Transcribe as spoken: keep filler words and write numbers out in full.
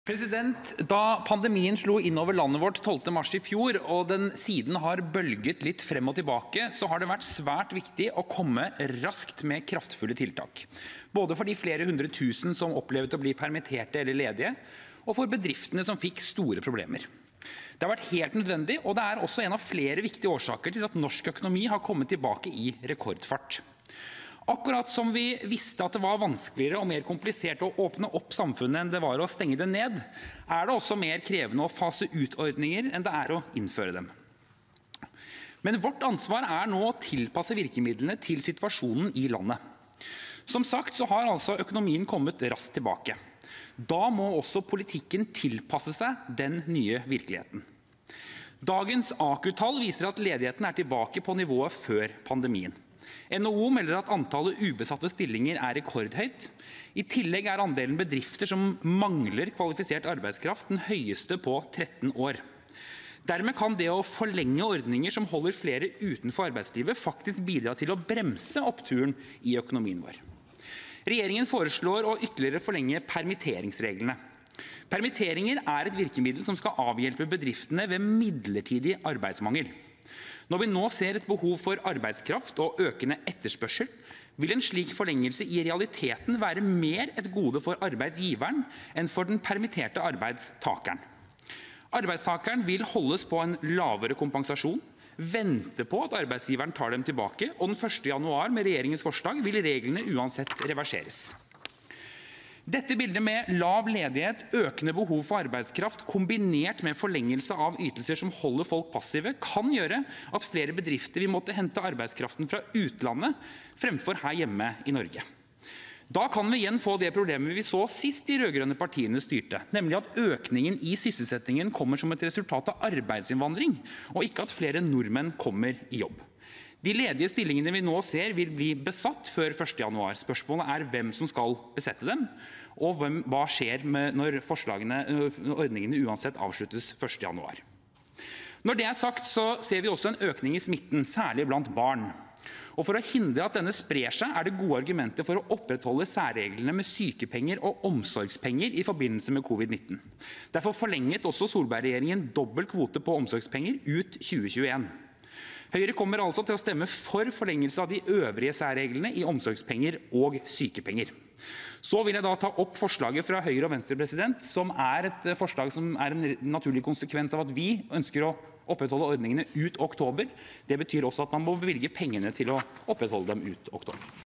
President, da pandemien slo inn over landet vårt tolvte mars i fjor, og den siden har bølget litt frem og tilbake, så har det vært svært viktig å komme raskt med kraftfulle tiltak. Både for de flere hundre tusen som opplevde å bli permitterte eller ledige, og for bedriftene som fikk store problemer. Det har vært helt nødvendig, og det er også en av flere viktige årsaker til at norsk økonomi har kommet tilbake i rekordfart. Akkurat som vi visste at det var vanskeligere og mer komplisert å åpne opp samfunnet enn det var å stenge det ned, er det også mer krevende å fase ut ordninger enn det er å innføre dem. Men vårt ansvar er nå å tilpasse virkemidlene til situasjonen i landet. Som sagt så har altså økonomien kommet raskt tilbake. Da må også politikken tilpasse seg den nye virkeligheten. Dagens A K U-tall viser at ledigheten er tilbake på nivået før pandemien. N H O melder at antallet ubesatte stillinger er rekordhøyt. I tillegg er andelen bedrifter som mangler kvalifisert arbeidskraft den høyeste på tretten år. Dermed kan det å forlenge ordninger som holder flere utenfor arbeidslivet faktisk bidra til å bremse oppturen i økonomien vår. Regjeringen foreslår å ytterligere forlenge permitteringsreglene. Permitteringer er et virkemiddel som skal avhjelpe bedriftene ved midlertidig arbeidsmangel. Når vi nå ser et behov for arbeidskraft og økende etterspørsel, vil en slik forlengelse i realiteten være mer et gode for arbeidsgiveren enn for den permitterte arbeidstakeren. Arbeidstakeren vil holdes på en lavere kompensasjon, vente på at arbeidsgiveren tar dem tilbake, og den første januar med regjeringens forslag vil reglene uansett reverseres. Dette bildet med lav ledighet, økende behov for arbeidskraft, kombinert med forlengelse av ytelser som holder folk passive, kan gjøre at flere bedrifter vil måtte hente arbeidskraften fra utlandet fremfor her hjemme i Norge. Da kan vi igjen få det problemet vi så sist de rødgrønne partiene styrte, nemlig at økningen i sysselsettingen kommer som et resultat av arbeidsinnvandring, og ikke at flere nordmenn kommer i jobb. De ledige stillingene vi nå ser vil bli besatt før første januar. Spørsmålet er hvem som skal besette dem, og hvem, hva skjer med når ordningene uansett avsluttes første januar. Når det er sagt, så ser vi også en økning i smitten, særlig blant barn. Og for å hindre at denne sprer seg, er det gode argumenter for å opprettholde særreglene med sykepenger og omsorgspenger i forbindelse med covid nitten. Derfor forlenget også Solberg-regjeringen dobbel kvote på omsorgspenger ut tjue tjueen. Høyre kommer altså til å stemme for forlengelse av de øvrige særreglene i omsorgspenger og sykepenger. Så vil jeg da ta opp forslaget fra Høyre og Venstre, president, som er et forslag som er en naturlig konsekvens av at vi ønsker å opprettholde ordningene ut oktober. Det betyr også at man må bevilge pengene til å opprettholde dem ut oktober.